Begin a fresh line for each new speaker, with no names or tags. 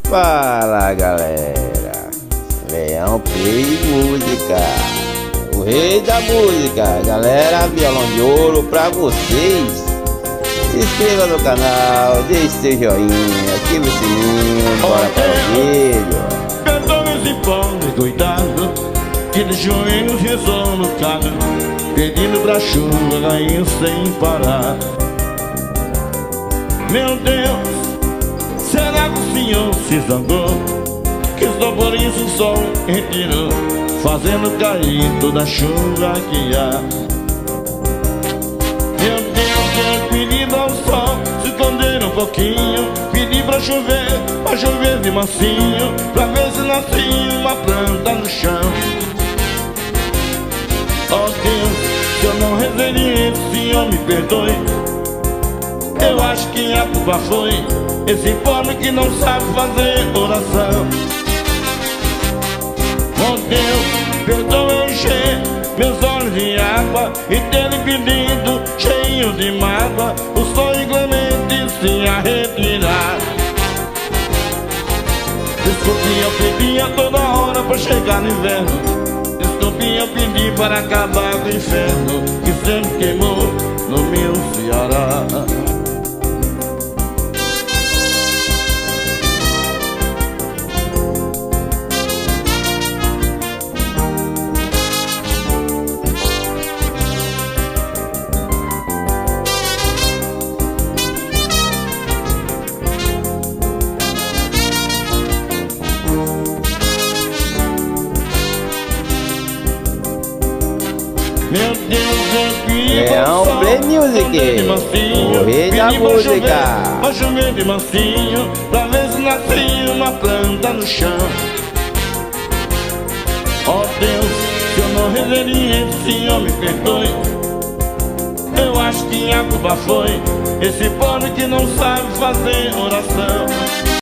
Fala galera, Leão Play Música, o rei da música. Galera, violão de ouro pra vocês. Se inscreva no canal, deixe seu joinha, ative o sininho, bora para o vídeo.
Perdoe esse pobre coitado que de joelhos rezou no carro, pedindo pra chuva cair sem parar. Meu Deus, será que o Senhor se zangou? Que só por isso o sol retirou, fazendo cair toda a chuva que há. Meu Deus, eu pedi ao sol se esconder um pouquinho, pedi pra chover de mansinho, pra ver se nascia uma planta no chão. Oh Deus, se eu não rezei, Senhor me perdoe. Eu acho que a culpa foi esse pobre que não sabe fazer oração. Oh Deus, perdoa eu encher meus olhos de água e ter lhe pedido, cheio de mágoa, o sol inclemente se a retirar. Desculpe, eu pedi a toda hora pra chegar no inverno. Desculpe, eu pedi para acabar com o inferno que sempre queimou no meu Ceará. Meu Deus, eu pedi
Leão Play Music, o rei da música.
Pra chover de mansinho, pra ver se nascia uma planta no chão. Oh Deus, se eu não rezei, Senhor me perdoe. Eu acho que a culpa foi esse pobre que não sabe fazer oração.